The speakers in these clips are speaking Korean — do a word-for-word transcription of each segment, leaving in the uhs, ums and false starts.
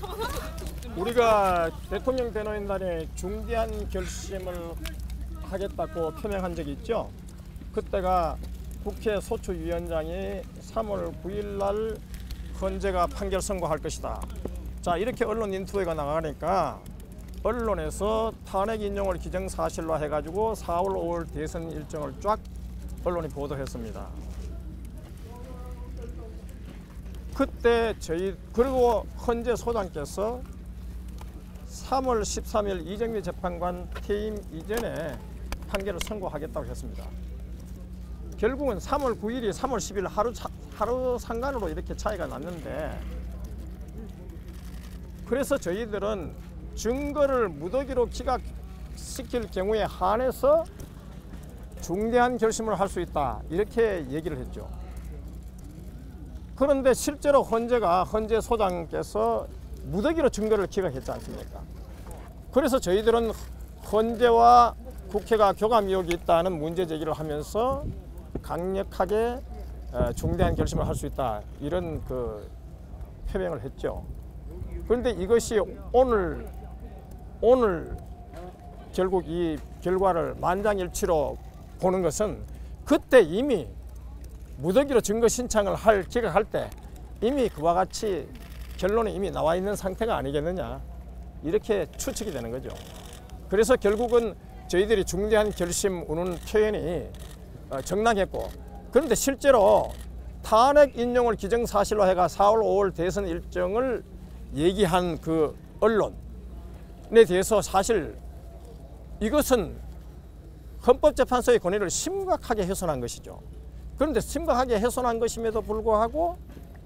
우리가 대통령 변호인단에 중대한 결심을 하겠다고 표명한 적이 있죠. 그때가 국회 소추위원장이 삼월 구일 날 헌재가 판결 선고할 것이다. 자, 이렇게 언론 인터뷰가 나가니까 언론에서 탄핵 인용을 기정사실로 해가지고 사월 오월 대선 일정을 쫙 언론이 보도했습니다. 그때 저희 그리고 헌재 소장께서 삼월 십삼일 이정미 재판관 퇴임 이전에 판결을 선고하겠다고 했습니다. 결국은 삼월 구일이 삼월 십일 하루 차, 하루 상간으로 이렇게 차이가 났는데, 그래서 저희들은 증거를 무더기로 기각시킬 경우에 한해서 중대한 결심을 할 수 있다, 이렇게 얘기를 했죠. 그런데 실제로 헌재가 헌재 소장께서 무더기로 증거를 기각했지 않습니까? 그래서 저희들은 헌재와 국회가 교감 의혹이 있다는 문제 제기를 하면서 강력하게 중대한 결심을 할 수 있다, 이런 그 표명을 했죠. 그런데 이것이 오늘 오늘 결국 이 결과를 만장일치로 보는 것은, 그때 이미 무더기로 증거 신청을 할 기각할 때 이미 그와 같이 결론이 이미 나와 있는 상태가 아니겠느냐, 이렇게 추측이 되는 거죠. 그래서 결국은 저희들이 중대한 결심 우는 표현이 정당했고, 그런데 실제로 탄핵 인용을 기정사실로 해가 사월 오월 대선 일정을 얘기한 그 언론에 대해서 사실 이것은 헌법재판소의 권위를 심각하게 훼손한 것이죠. 그런데 심각하게 훼손한 것임에도 불구하고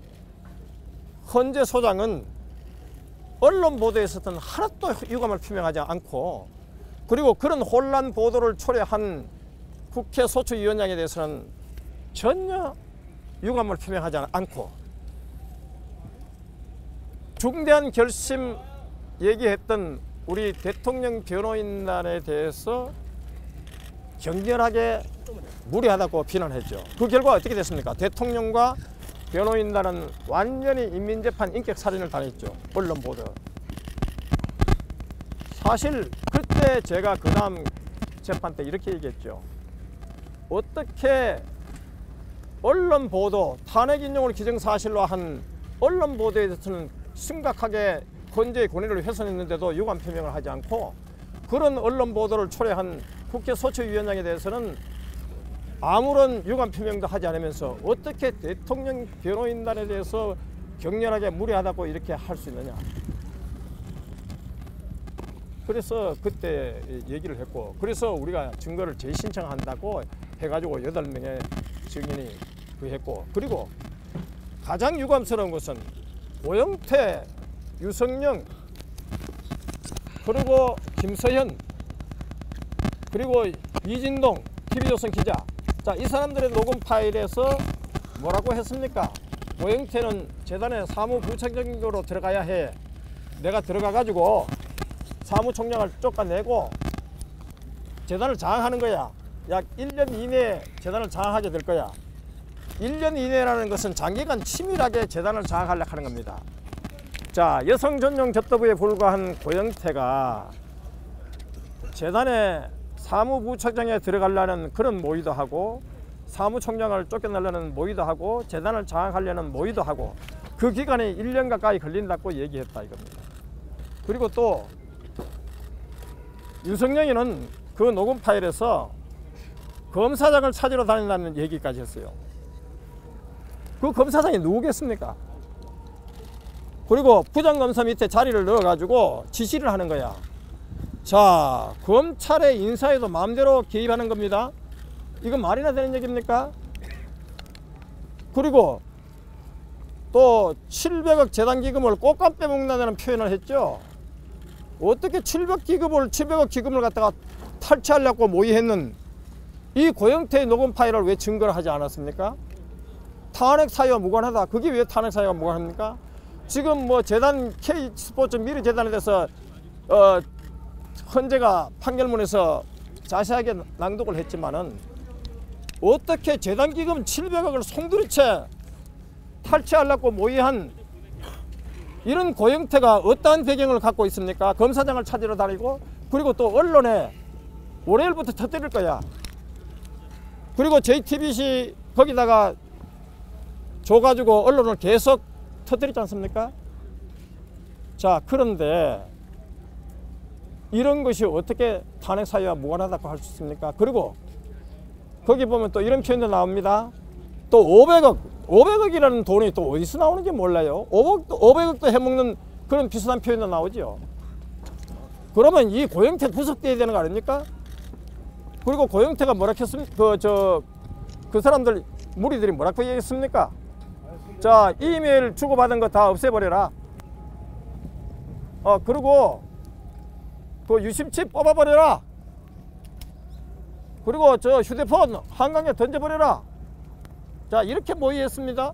헌재 소장은 언론 보도에서는 하나도 유감을 표명하지 않고, 그리고 그런 혼란 보도를 초래한 국회 소추위원장에 대해서는 전혀 유감을 표명하지 않고, 중대한 결심 얘기했던 우리 대통령 변호인단에 대해서 격렬하게 무리하다고 비난했죠. 그 결과 어떻게 됐습니까? 대통령과 변호인단은 완전히 인민재판 인격살인을 당했죠. 언론 보도. 사실 그때 제가 그 다음 재판 때 이렇게 얘기했죠. 어떻게 언론 보도, 탄핵 인용을 기정사실로 한 언론 보도에 대해서는 심각하게 헌재의 권위를 훼손했는데도 유감 표명을 하지 않고, 그런 언론 보도를 초래한 국회 소추위원장에 대해서는 아무런 유감 표명도 하지 않으면서 어떻게 대통령 변호인단에 대해서 격렬하게 무리하다고 이렇게 할 수 있느냐. 그래서 그때 얘기를 했고, 그래서 우리가 증거를 재신청한다고 해가지고 여덟 명의 증인이 그 했고, 그리고 가장 유감스러운 것은 오영태, 유성영, 그리고 김서현, 그리고 이진동 티비조선 기자, 자, 이 사람들의 녹음 파일에서 뭐라고 했습니까? 오영태는 재단의 사무부총장으로 들어가야 해. 내가 들어가 가지고 사무총장을 쫓아내고 재단을 장악하는 거야. 약 일 년 이내에 재단을 장악하게 될 거야. 일 년 이내라는 것은 장기간 치밀하게 재단을 장악하려고 하는 겁니다. 자, 여성 전용 겹더부에 불과한 고영태가 재단의 사무부총장에 들어가려는 그런 모의도 하고, 사무총장을 쫓겨내려는 모의도 하고, 재단을 장악하려는 모의도 하고, 그 기간이 일 년 가까이 걸린다고 얘기했다 이겁니다. 그리고 또 유성영이는 그 녹음 파일에서 검사장을 찾으러 다닌다는 얘기까지 했어요. 그 검사장이 누구겠습니까? 그리고 부장검사 밑에 자리를 넣어가지고 지시를 하는 거야. 자, 검찰의 인사에도 마음대로 개입하는 겁니다. 이건 말이나 되는 얘기입니까? 그리고 또 칠백억 재단기금을 꽃감 빼먹는다는 표현을 했죠. 어떻게 칠백억 기금을, 칠백억 기금을 갖다가 탈취하려고 모의했는 이 고영태의 녹음 파일을 왜 증거를 하지 않았습니까? 탄핵 사유와 무관하다. 그게 왜 탄핵 사유와 무관합니까? 지금 뭐 재단 K스포츠 미래재단에 대해서 어, 헌재가 판결문에서 자세하게 낭독을 했지만은 어떻게 재단기금 칠백억을 송두리째 탈취하려고 모의한 이런 고영태가 어떠한 배경을 갖고 있습니까? 검사장을 찾으러 다니고, 그리고 또 언론에 월요일부터 터뜨릴 거야. 그리고 제이티비씨 거기다가 줘가지고 언론을 계속 터뜨리지 않습니까? 자, 그런데 이런 것이 어떻게 탄핵 사유와 무관하다고 할 수 있습니까? 그리고 거기 보면 또 이런 표현도 나옵니다. 또 오백억, 오백억이라는 돈이 또 어디서 나오는지 몰라요. 오백억도, 오백억도 해먹는 그런 비슷한 표현도 나오죠. 그러면 이 고영태 구속돼야 되는 거 아닙니까? 그리고 고영태가 뭐라 했습니까? 그, 저, 그 사람들, 무리들이 뭐라고 얘기했습니까? 자, 이메일 주고받은 거 다 없애버려라. 어, 그리고 그 유심칩 뽑아버려라. 그리고 저 휴대폰 한강에 던져버려라. 자, 이렇게 모의했습니다.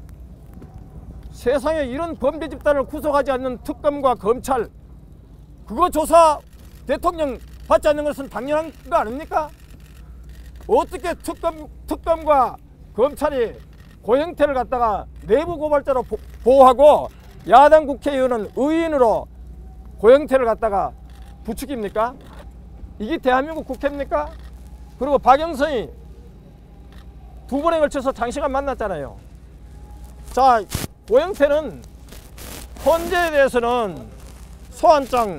세상에 이런 범죄 집단을 구속하지 않는 특검과 검찰, 그거 조사 대통령 받지 않는 것은 당연한 거 아닙니까? 어떻게 특검, 특검과 검찰이 고영태를 갖다가 내부 고발자로 보, 보호하고 야당 국회의원은 의인으로 고영태를 갖다가 부추깁니까? 이게 대한민국 국회입니까? 그리고 박영선이 두 번에 걸쳐서 장시간 만났잖아요. 자, 고영태는 헌재에 대해서는 소환장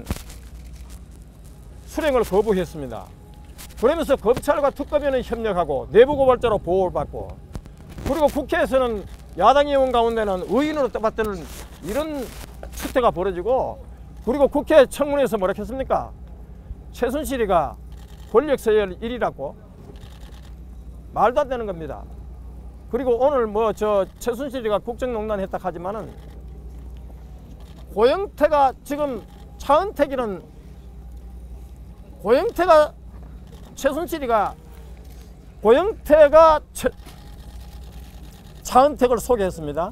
수령을 거부했습니다. 그러면서 검찰과 특검에는 협력하고 내부 고발자로 보호를 받고, 그리고 국회에서는 야당 의원 가운데는 의인으로 떠받드는 이런 추태가 벌어지고, 그리고 국회 청문회에서 뭐라 했습니까? 최순실이가 권력 서열 일 위라고. 말도 안 되는 겁니다. 그리고 오늘 뭐 저 최순실이가 국정농단 했다 하지만은 고영태가 지금 차은택이는 고영태가 최순실이가 고영태가 최, 차은택을 소개했습니다.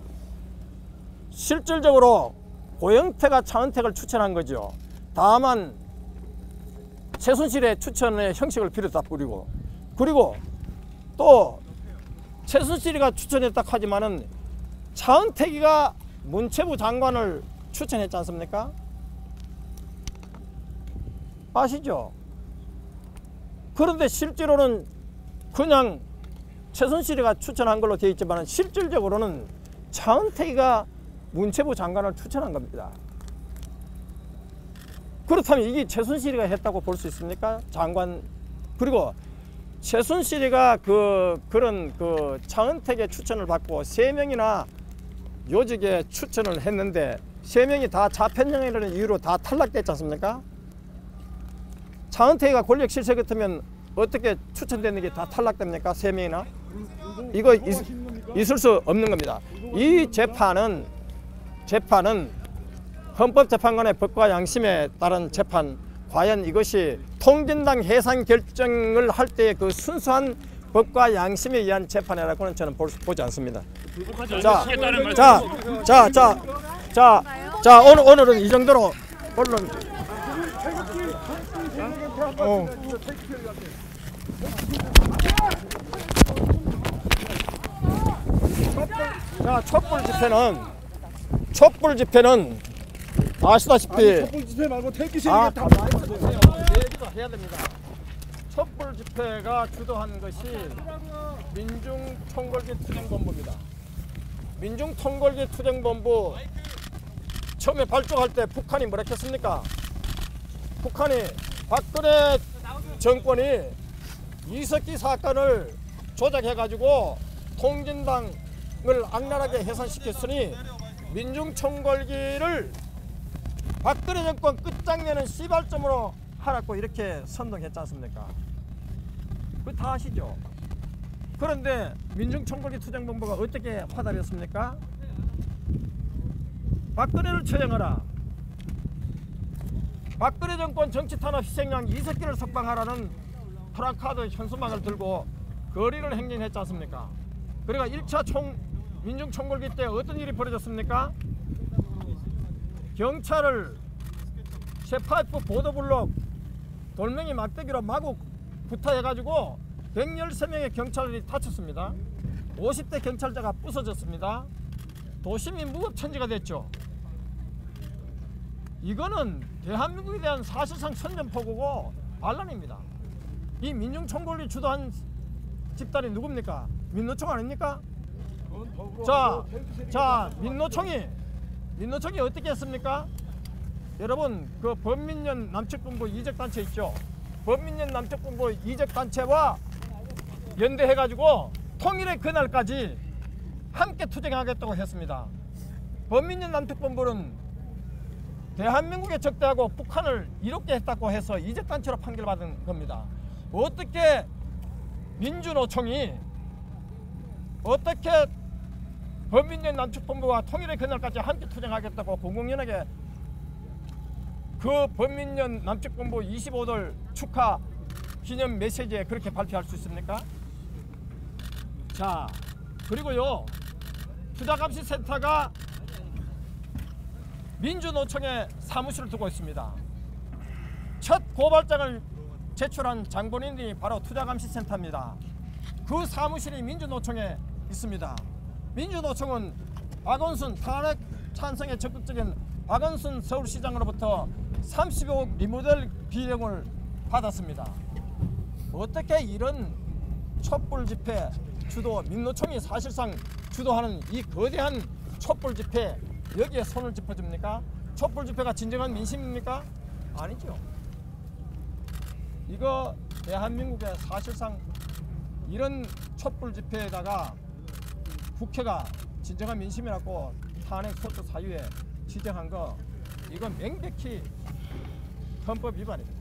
실질적으로 고영태가 차은택을 추천한 거죠. 다만 최순실의 추천의 형식을 빌었다 뿌리고, 그리고 또 최순실이가 추천했다 하지만은 차은택이가 문체부 장관을 추천했지 않습니까? 아시죠? 그런데 실제로는 그냥 최순실이가 추천한 걸로 되어 있지만 실질적으로는 차은택이가 문체부 장관을 추천한 겁니다. 그렇다면 이게 최순실이가 했다고 볼 수 있습니까? 장관. 그리고 최순실이가 그 그런 그 차은택의 추천을 받고 세 명이나 요직에 추천을 했는데 세 명이 다 자편령이라는 이유로 다 탈락됐지 않습니까? 차은택이가 권력 실세 같으면 어떻게 추천되는 게 다 탈락됩니까? 세 명이나? 이거 있, 있을 수 없는 겁니다. 이 재판은 재판은 헌법재판관의 법과 양심에 따른 재판, 과연 이것이 통진당 해산 결정을 할 때의 그 순수한 법과 양심에 의한 재판이라고는 저는 볼, 보지 않습니다. 자, 자, 자, 자, 자, 자, 오늘 오늘은 이 정도로 언론. 어. 자, 촛불 집회는 촛불 집회는 아시다시피 아니, 촛불 집회 말고 태극기 아, 다 얘기도 해야 됩니다. 촛불 집회가 주도한 것이 민중총궐기 투쟁본부입니다. 민중총궐기 투쟁본부 처음에 발족할 때 북한이 뭐라 했습니까? 북한이 박근혜 정권이 이석기 사건을 조작해가지고 통진당을 악랄하게 해산시켰으니 민중총궐기를 박근혜 정권 끝장내는 시발점으로 하라고 이렇게 선동했지 않습니까? 그거 다 아시죠? 그런데 민중총궐기 투쟁본부가 어떻게 화답했습니까? 박근혜를 처형하라. 박근혜 정권 정치탄압 희생양 이석기를 석방하라는 프라카드 현수막을 들고 거리를 행진했지 않습니까? 그러니까 일 차 총, 민중총궐기 때 어떤 일이 벌어졌습니까? 경찰을 쇠파이프 보도블록 돌멩이 막대기로 마구 구타해가지고 백십삼 명의 경찰이 다쳤습니다. 오십 대 경찰자가 부서졌습니다. 도심이 무법천지가 됐죠. 이거는 대한민국에 대한 사실상 선전포고고 반란입니다. 이 민중총궐이 주도한 집단이 누굽니까? 민노총 아닙니까? 자, 자 민노총이 민노총이 어떻게 했습니까? 여러분 그 범민련 남측군부 이적단체 있죠? 범민련 남측군부 이적단체와 연대해가지고 통일의 그날까지 함께 투쟁하겠다고 했습니다. 범민련 남특본부는 대한민국에 적대하고 북한을 이롭게 했다고 해서 이적단체로 판결받은 겁니다. 어떻게 민주노총이 어떻게 범민련 남특본부와 통일의 그날까지 함께 투쟁하겠다고 공공연하게 그 범민련 남측본부 이십오 돌 축하 기념 메시지에 그렇게 발표할 수 있습니까? 자, 그리고요 투자감시센터가 민주노총에 사무실을 두고 있습니다. 첫 고발장을 제출한 장본인이 바로 투자감시센터입니다. 그 사무실이 민주노총에 있습니다. 민주노총은 박원순 탄핵 찬성에 적극적인 박원순 서울시장으로부터 삼십억 리모델 비용을 받았습니다. 어떻게 이런 촛불 집회 주도 민노총이 사실상 주도하는 이 거대한 촛불 집회 여기에 손을 짚어줍니까? 촛불 집회가 진정한 민심입니까? 아니죠. 이거 대한민국에 사실상 이런 촛불 집회에다가 국회가 진정한 민심이라고 탄핵 소추 사유에 지정한 거 이건 명백히 헌법 위반입니다.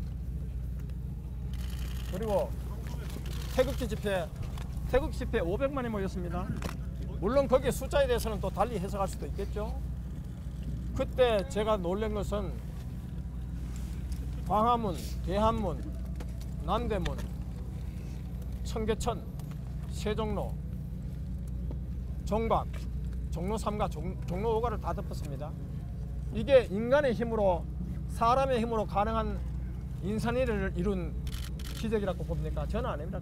그리고 태극기 집회 태극기 집회 오백만이 모였습니다. 물론 거기에 숫자에 대해서는 또 달리 해석할 수도 있겠죠. 그때 제가 놀란 것은 광화문, 대한문, 남대문, 청계천, 세종로, 종각, 종로 삼가, 종, 종로 오가를 다 덮었습니다. 이게 인간의 힘으로 사람의 힘으로 가능한 인산일을 이룬 기적이라고 봅니까? 저는 아닙니다.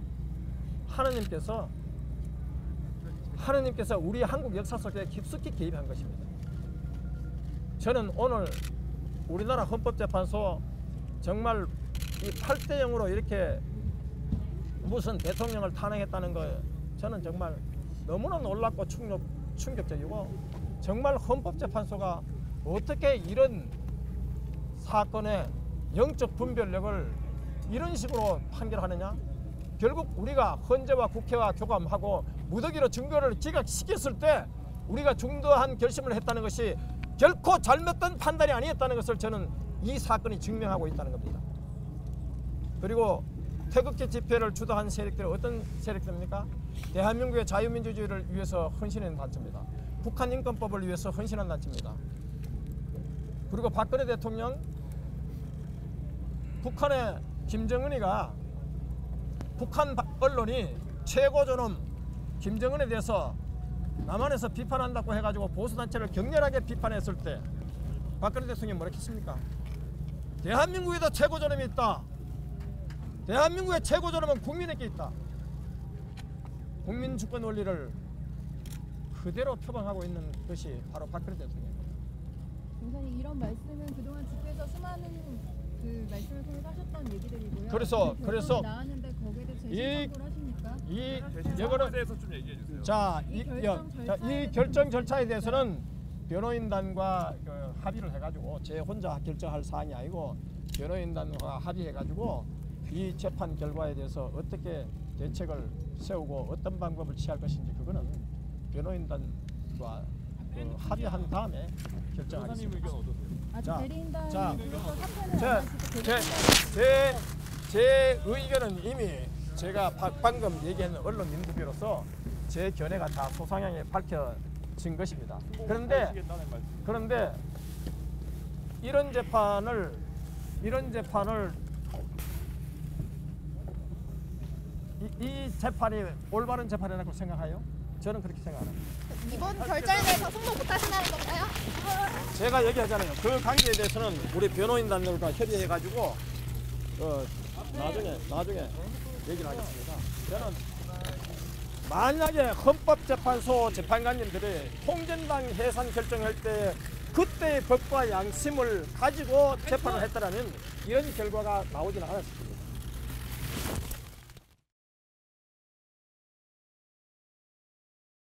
하느님께서 하느님께서 우리 한국 역사 속에 깊숙이 개입한 것입니다. 저는 오늘 우리나라 헌법재판소 정말 이 팔 대 영으로 이렇게 무슨 대통령을 탄핵했다는 거 저는 정말 너무나 놀랍고 충격, 충격적이고 정말 헌법재판소가 어떻게 이런 사건의 영적 분별력을 이런 식으로 판결하느냐. 결국 우리가 헌재와 국회와 교감하고 무더기로 증거를 기각시켰을 때 우리가 중도한 결심을 했다는 것이 결코 잘못된 판단이 아니었다는 것을 저는 이 사건이 증명하고 있다는 겁니다. 그리고 태극기 집회를 주도한 세력들은 어떤 세력들입니까? 대한민국의 자유민주주의를 위해서 헌신한 단체입니다. 북한 인권법을 위해서 헌신한 단체입니다. 그리고 박근혜 대통령, 북한의 김정은이가 북한 언론이 최고저놈 김정은에 대해서 남한에서 비판한다고 해가지고 보수단체를 격렬하게 비판했을 때 박근혜 대통령이 뭐라 했습니까? 대한민국에도 최고저놈이 있다. 대한민국의 최고저놈은 국민에게 있다. 국민주권 원리를 그대로 표방하고 있는 것이 바로 박근혜 대통령입니다. 공사님, 이런 말씀은 그동안 집회에서 수많은 그 말씀을 통해서 하셨던 얘기들이고요. 그래서 그래서 나왔는데 거기에 대해서 재심 청구를 하십니까? 이 이거를 대해서 좀 얘기해 주세요. 자, 이, 이 결정 이, 자, 이 결정 절차에 대해서는 변호인단과 그 합의를 해가지고 제 혼자 결정할 사안이 아니고 변호인단과 합의해가지고 이 재판 결과에 대해서 어떻게 대책을 세우고 어떤 방법을 취할 것인지 그거는 변호인단과 그 합의한 다음에 결정하겠습니다. 의견 어떠세요? 아직 자, 대리인단에서 자, 사퇴는 제, 안 하시고 제, 제, 제 의견은 이미 제가 바, 방금 얘기한 언론 인터뷰로서 제 견해가 다 소상하게 밝혀진 것입니다. 그런데 그런데 이런 재판을 이런 재판을 이, 이 재판이 올바른 재판이라고 생각해요? 저는 그렇게 생각합니다. 이번 결정에 대해서 승소 못하신다는 건가요? 제가 얘기하잖아요. 그 관계에 대해서는 우리 변호인단들과 협의해가지고 어, 나중에 나중에 얘기를 하겠습니다. 저는 만약에 헌법재판소 재판관님들이 통전당 해산 결정할 때 그때의 법과 양심을 가지고 재판을 했더라면 이런 결과가 나오지는 않았을 겁니다.